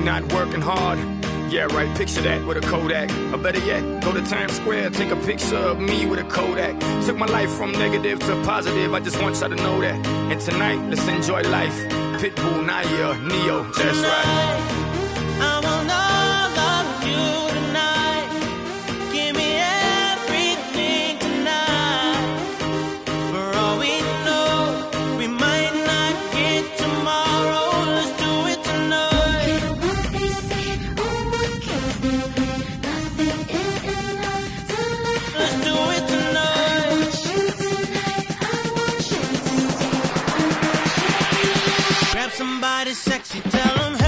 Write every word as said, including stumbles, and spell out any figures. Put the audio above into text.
not working hard. Yeah, right, picture that with a Kodak. Or better yet, go to Times Square, take a picture of me with a Kodak. Took my life from negative to positive, I just want y'all to know that. And tonight, let's enjoy life. Pitbull, Naya, Neo, that's right. I want all of you tonight. Give me everything tonight. For all we know, we might not get tomorrow. Let's do it tonight. What they say, oh what can they say? Nothing is enough to live. Let's do it tonight. I want you tonight. I want you to stay. I want you. Grab somebody sexy, tell them